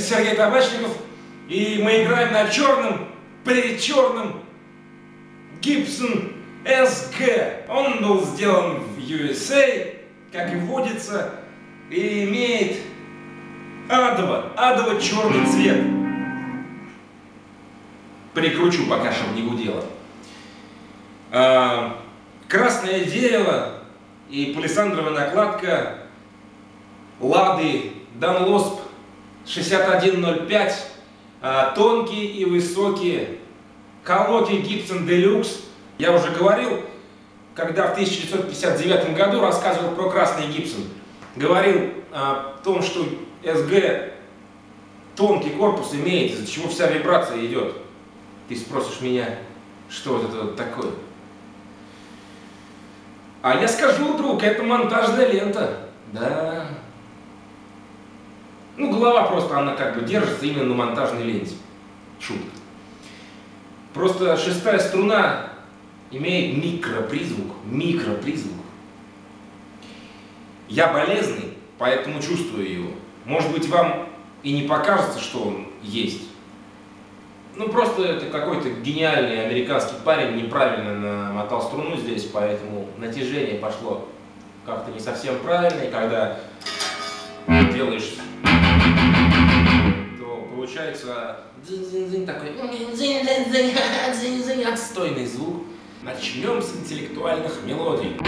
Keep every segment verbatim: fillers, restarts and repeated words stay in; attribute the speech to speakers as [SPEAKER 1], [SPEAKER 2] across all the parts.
[SPEAKER 1] Сергей Табачников, и мы играем на черном, причерном Gibson эс джи. Он был сделан в ю эс эй, как и водится, и имеет адово, адово черный цвет. Прикручу пока, чтобы не гудело. А, красное дерево и палисандровая накладка Лады Dunlop шестьдесят один ноль пять, а, тонкие и высокие колодки Gibson Deluxe. Я уже говорил, когда в тысяча девятьсот пятьдесят девятом году рассказывал про красный Gibson, говорил о том, что эс джи тонкий корпус имеет, из-за чего вся вибрация идет. Ты спросишь меня, что вот это вот такое? А я скажу, друг, это монтажная лента. Да. Ну, голова просто, она как бы держится именно на монтажной ленте. Шутка. Просто шестая струна имеет микропризвук. Микропризвук. Я болезный, поэтому чувствую его. Может быть, вам и не покажется, что он есть. Ну, просто это какой-то гениальный американский парень неправильно намотал струну здесь, поэтому натяжение пошло как-то не совсем правильно. И когда делаешь, то получается такой отстойный звук. Начнем с интеллектуальных мелодий.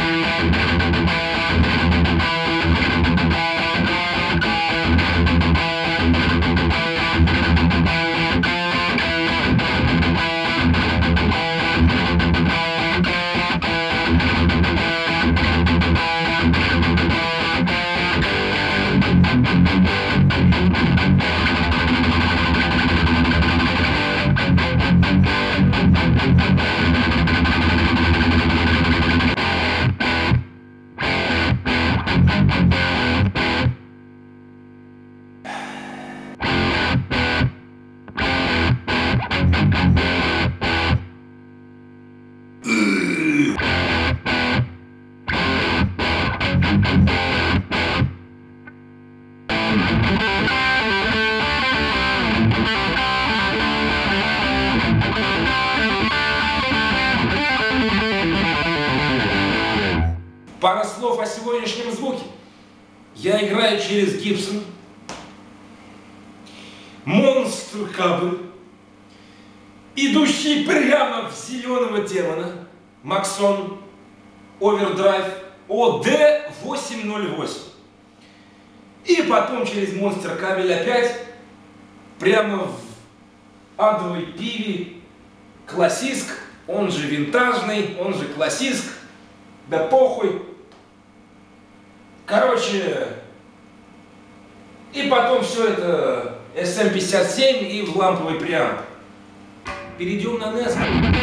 [SPEAKER 1] Пара слов о сегодняшнем звуке. Я играю через Gibson Monster кабель, идущий прямо в зеленого демона Maxon Overdrive о ди восемь ноль восемь. И потом через Monster кабель опять прямо в адовой пиве классиск, он же винтажный, он же классиск. Да похуй. Короче, и потом все это эс эм пятьдесят семь и в ламповый преамп. Перейдем на нес.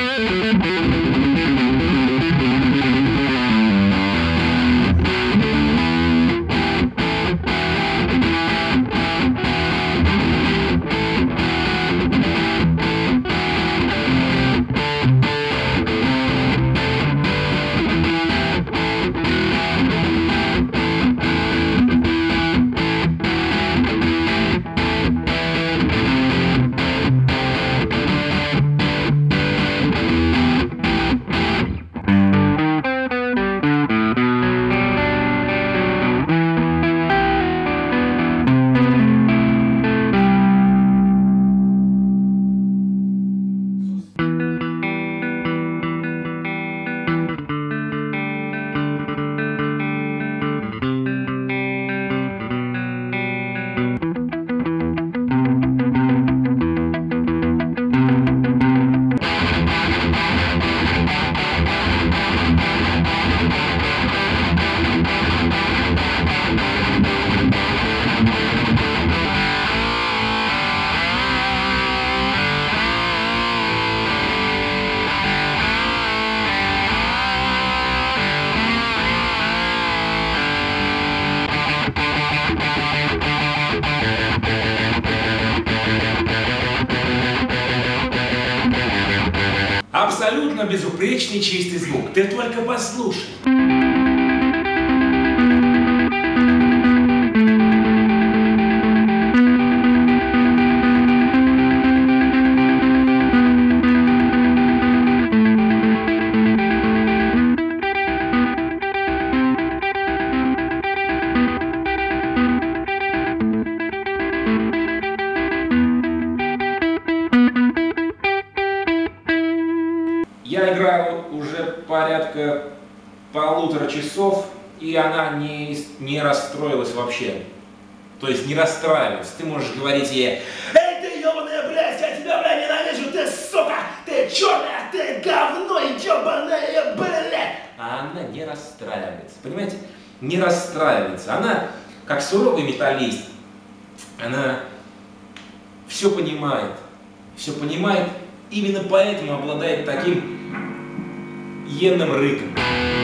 [SPEAKER 1] Абсолютно безупречный чистый звук. Ты только послушай. Я играю уже порядка полутора часов, и она не, не расстроилась вообще. То есть не расстраивается. Ты можешь говорить ей: «Эй, ты ебаная, блядь, я тебя, блядь, ненавижу, ты сука, ты черная, ты говно ебаная, блядь!» А она не расстраивается, понимаете? Не расстраивается. Она, как суровый металлист, она все понимает, все понимает, именно поэтому обладает таким енным рыком.